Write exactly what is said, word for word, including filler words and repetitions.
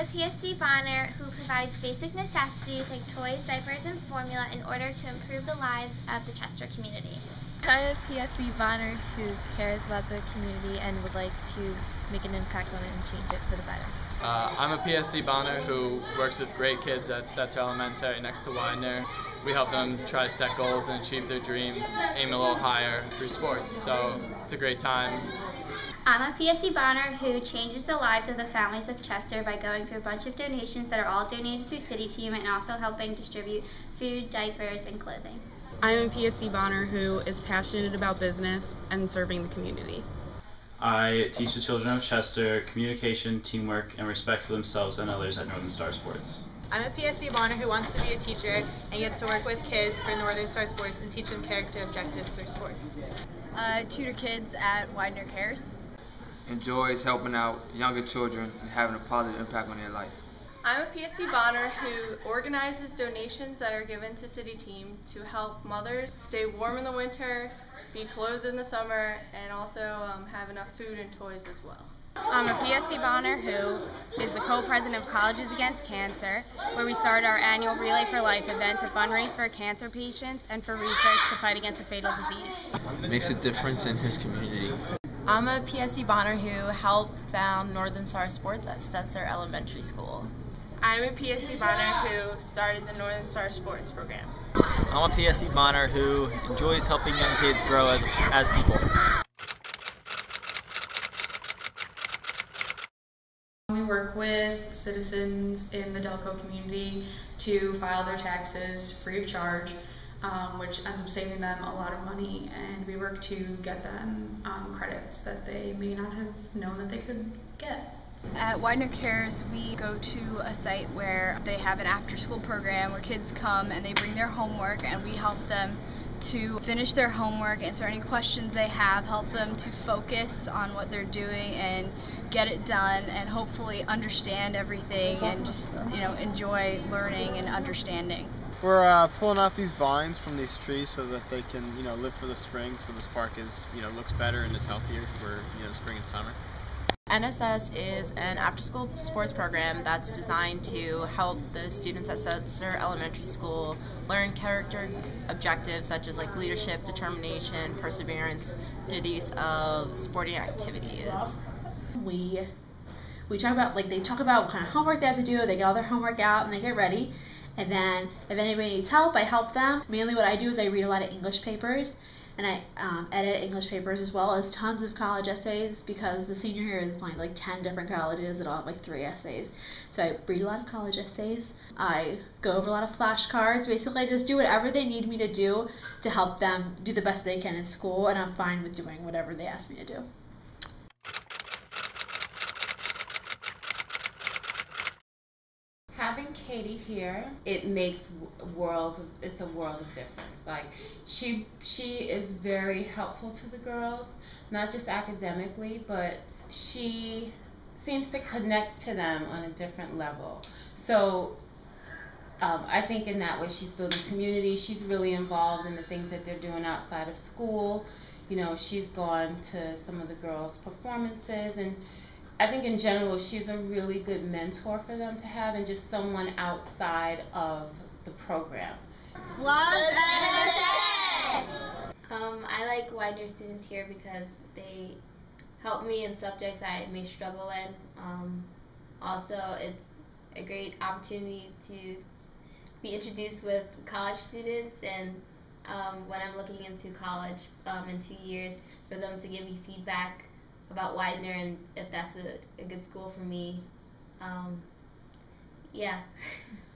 a P S C Bonner who provides basic necessities like toys, diapers, and formula in order to improve the lives of the Chester community. I'm a P S C Bonner who cares about the community and would like to make an impact on it and change it for the better. Uh, I'm a P S C Bonner who works with great kids at Stetzer Elementary next to Widener. We help them try to set goals and achieve their dreams, aim a little higher through sports. So it's a great time. I'm a P S C Bonner who changes the lives of the families of Chester by going through a bunch of donations that are all donated through City Team and also helping distribute food, diapers, and clothing. I'm a P S C Bonner who is passionate about business and serving the community. I teach the children of Chester communication, teamwork, and respect for themselves and others at Northern Star Sports. I'm a P S C Bonner who wants to be a teacher and gets to work with kids for Northern Star Sports and teach them character objectives through sports. I tutor kids at Widener Cares. Enjoys helping out younger children and having a positive impact on their life. I'm a P S C Bonner who organizes donations that are given to City Team to help mothers stay warm in the winter, be clothed in the summer, and also um, have enough food and toys as well. I'm a P S C Bonner who is the co-president of Colleges Against Cancer, where we start our annual Relay for Life event to fundraise for cancer patients and for research to fight against a fatal disease. Makes a difference in his community. I'm a P S C Bonner who helped found Northern Star Sports at Stetzer Elementary School. I'm a P S C Bonner who started the Northern Star Sports program. I'm a P S C Bonner who enjoys helping young kids grow as, as people. We work with citizens in the Delco community to file their taxes free of charge, um, which ends up saving them a lot of money, and we work to get them um, credits that they may not have known that they could get. At Widener Cares, we go to a site where they have an after-school program where kids come and they bring their homework, and we help them to finish their homework, answer any questions they have, help them to focus on what they're doing and get it done, and hopefully understand everything and just, you know, enjoy learning and understanding. We're uh, pulling out these vines from these trees so that they can, you know, live for the spring, so this park is, you know, looks better and is healthier for, you know, spring and summer. N S S is an after-school sports program that's designed to help the students at Stetzer Elementary School learn character objectives such as like leadership, determination, perseverance through the use of sporting activities. We we talk about like they talk about what kind of homework they have to do. They get all their homework out and they get ready. And then if anybody needs help, I help them. Mainly what I do is I read a lot of English papers. And I um, edit English papers as well as tons of college essays because the senior year is applying to like ten different colleges that all have like three essays. So I read a lot of college essays. I go over a lot of flashcards. Basically, I just do whatever they need me to do to help them do the best they can in school, and I'm fine with doing whatever they ask me to do. Having Katie here, it makes worlds of, it's a world of difference. Like she she is very helpful to the girls, not just academically, but she seems to connect to them on a different level. So um, I think in that way she's building community. She's really involved in the things that they're doing outside of school. You know, she's gone to some of the girls' performances, and I think in general she's a really good mentor for them to have, and just someone outside of the program. Love N S S! Um, I like Widener students here because they help me in subjects I may struggle in. Um, also, it's a great opportunity to be introduced with college students, and um, when I'm looking into college um, in two years, for them to give me feedback about Widener and if that's a, a good school for me. Um, yeah.